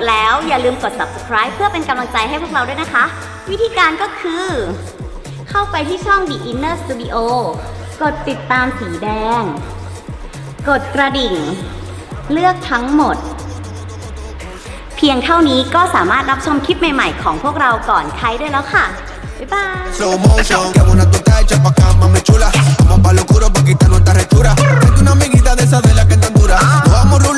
แล้วอย่าลืมกด subscribe เพื่อเป็นกำลังใจให้พวกเราด้วยนะคะวิธีการก็คือเข้าไปที่ช่อง The Inner Studio กดติดตามสีแดงกดกระดิ่งเลือกทั้งหมดเพียงเท่านี้ก็สามารถรับชมคลิปใหม่ๆของพวกเราก่อนใครได้แล้วค่ะบ๊ายบาย